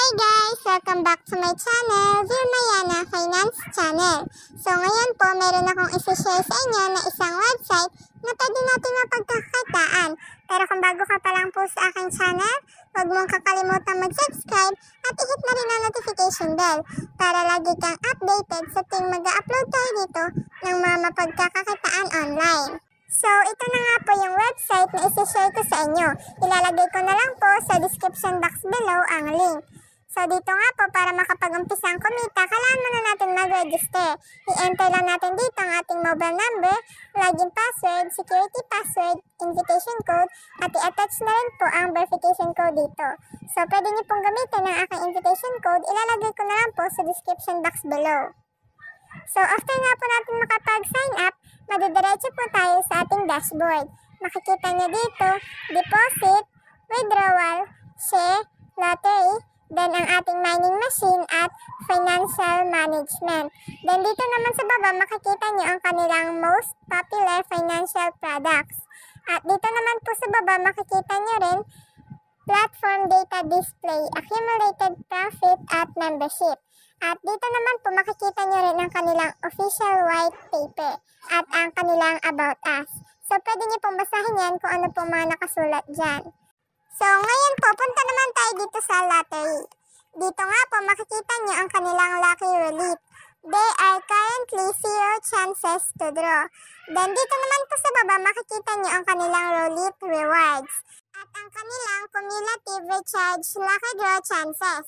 Hi guys! Welcome back to my channel, Vilmayana Finance Channel. So ngayon po, meron akong isi-share sa inyo na isang website na pwede natin mapagkakitaan. Pero kung bago ka pa lang po sa aking channel, huwag mong kakalimutan mag-subscribe at i-hit na rin ang notification bell para lagi kang updated sa tuwing mag-upload tayo dito ng mga mapagkakakitaan online. So, ito na nga po yung website na isi-share ko sa inyo. Ilalagay ko na lang po sa description box below ang link. So, dito nga po, para makapag-umpisang kumita, kailangan muna natin mag-register. I-enter lang natin dito ang ating mobile number, login password, security password, invitation code, at i-attach na rin po ang verification code dito. So, pwede niyo pong gamitin ang aking invitation code. Ilalagay ko na lang po sa description box below. So, after nga po natin makapag-sign up, madidiretso po tayo sa ating dashboard. Makikita niyo dito, deposit, withdrawal, share, lottery, then ang ating mining machine at financial management. Then dito naman sa baba, makikita niyo ang kanilang most popular financial products. At dito naman po sa baba, makikita niyo rin platform data display, accumulated profit at membership. At dito naman po makikita nyo rin ang kanilang official white paper at ang kanilang about us. So pwede nyo pong basahin yan kung ano pong mga nakasulat dyan. So ngayon po, punta naman tayo dito sa lottery. Dito nga po makikita nyo ang kanilang lucky roulette. There are currently 0 chances to draw. Then dito naman po sa baba makikita nyo ang kanilang roulette rewards at ang kanilang cumulative recharge lucky draw chances.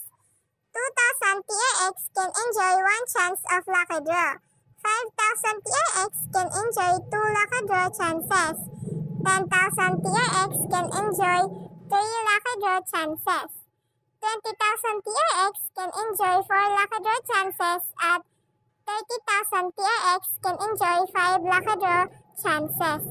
2,000 TRX can enjoy 1 chance of lucky draw. 5,000 TRX can enjoy 2 lucky draw chances. 10,000 TRX can enjoy 3 lucky draw chances. 20,000 TRX can enjoy 4 lucky draw chances at 30,000 TRX can enjoy 5 lucky draw chances.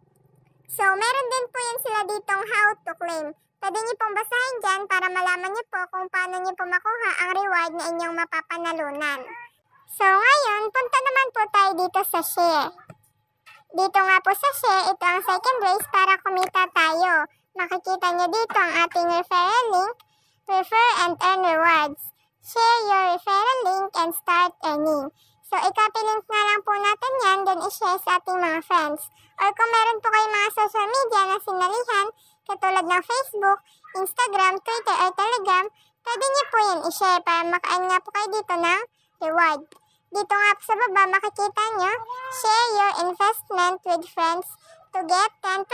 So, meron din po yan sila ditong how to claim. Pwede niyo pong basahin dyan para malaman niyo po kung paano niyo po makuha ang reward na inyong mapapanalunan. So ngayon, punta naman po tayo dito sa share. Dito nga po sa share, ito ang second race para kumita tayo. Makikita niyo dito ang ating referral link, refer and earn rewards. Share your referral link and start earning. So i-copy link na lang po natin yan, then i-share sa ating mga friends. Or kung meron po kayong mga social media na sinalihan, katulad ng Facebook, Instagram, Twitter, or Telegram, pwede niyo po yan i-share para makain nga po kayo dito ng reward. Dito nga po sa baba, makikita nyo, share your investment with friends to get 10%,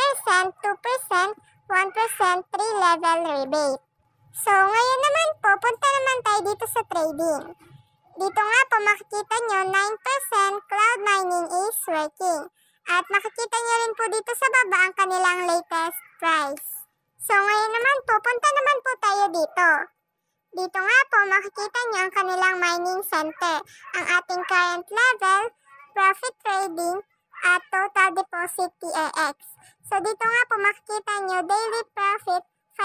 2%, 1%, 3-level rebate. So, ngayon naman po, punta naman tayo dito sa trading. Dito nga po, makikita nyo, 9% cloud mining is working. At makikita nyo rin po dito sa baba ang kanilang latest price. So ngayon naman po, punta naman po tayo dito. Dito nga po, makikita nyo ang kanilang mining center, ang ating current level, profit trading, at total deposit TRX. So dito nga po, makikita nyo daily profit,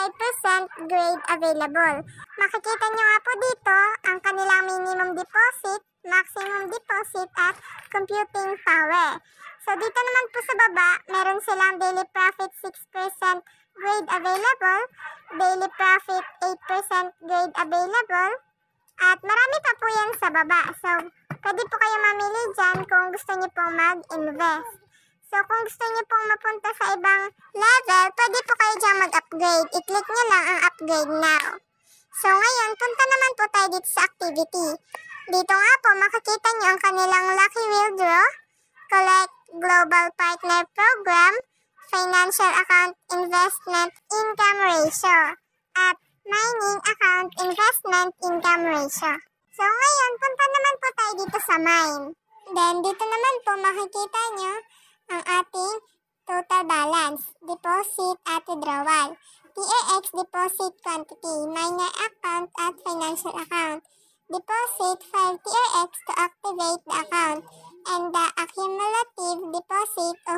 5% grade available. Makikita nyo nga po dito ang kanilang minimum deposit, maximum deposit, at computing power. So dito naman po sa baba, meron silang daily profit 6% grade available, daily profit 8% grade available, at marami pa po yan sa baba. So pwede po kayo mamili dyan kung gusto niyo pong mag-invest. So kung gusto niyo pong mapunta sa ibang level, pwede po kayo dyan mag-upgrade. I-click nyo lang ang upgrade now. So ngayon, punta naman po tayo dito sa activity. Dito nga po, makikita nyo ang kanilang lucky wheel draw, collect global partner program, financial account investment income ratio, at mining account investment income ratio. So ngayon, punta naman po tayo dito sa mine. Then dito naman po makikita nyo ang ating total balance, deposit at withdrawal, TRX deposit quantity, miner account at financial account. Deposit 5 TRX to activate the account, and the accumulative deposit of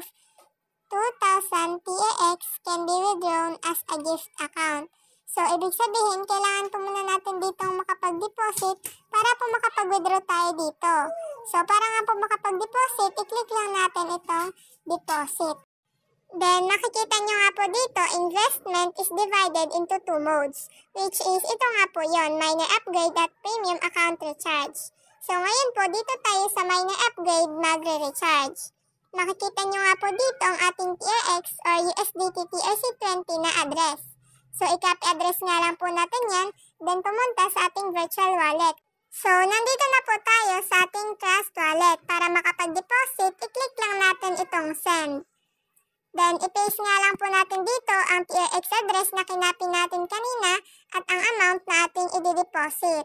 2,000 TRX can be withdrawn as a gift account. So, ibig sabihin, kailangan po muna natin ditong makapag-deposit para po makapag-withdraw tayo dito. So, para nga po makapag-deposit, i-click lang natin itong deposit. Then, makikita nyo nga po dito, investment is divided into two modes, which is ito nga po yon, minor upgrade at premium account recharge. So, ngayon po, dito tayo sa minor upgrade magre-recharge. Makikita nyo nga po dito ang ating TRX or USDT TRC20 na address. So, i-copy address nga lang po natin yan, then pumunta sa ating virtual wallet. So, nandito na po tayo sa ating Trust Wallet. Para makapag-deposit, i-click lang natin itong send. Then, i-paste nga lang po natin dito ang TRX address na kinapin natin kanina at ang amount na ating i-deposit.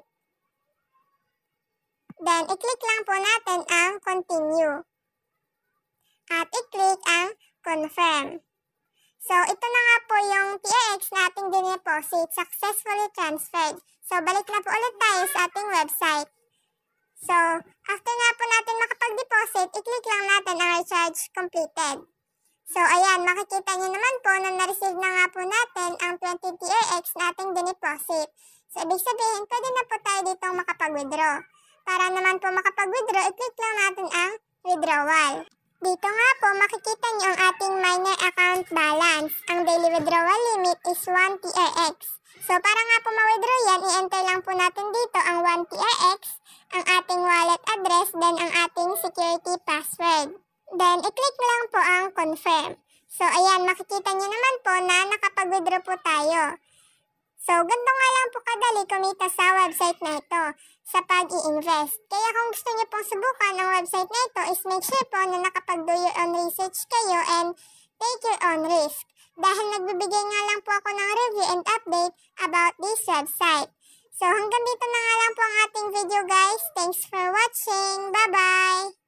Then, i-click lang po natin ang continue. At i-click ang confirm. So, ito na nga po yung TRX na ating dineposit, successfully transferred. So, balik na po ulit tayo sa ating website. So, after nga po natin makapag-deposit, i-click lang natin ang recharge completed. So, ayan, makikita nyo naman po na na-receive na nga po natin ang 20 TRX na ating dineposit. So, ibig sabihin, pwede na po tayo ditong makapag-withdraw. Para naman po makapag-withdraw, i-click lang natin ang withdrawal. Dito nga po, makikita nyo ang ating minor account balance. Ang daily withdrawal limit is 1 TRX. So, para nga po ma-withdraw yan, i-enter lang po natin dito ang 1 TRX, ang ating wallet address, then ang ating security password. Then, i-click lang po ang confirm. So, ayan, makikita nyo naman po na nakapag-withdraw po tayo. So, ganito nga lang po kadali kumita sa website na ito sa pag-i-invest. Kaya kung gusto nyo pong subukan ang website na ito is make sure po na nakapag-do your own research kayo and take your own risk. Dahil nagbibigay nga lang po ako ng review and update about this website. So, hanggang dito na nga lang po ang ating video guys. Thanks for watching. Bye-bye!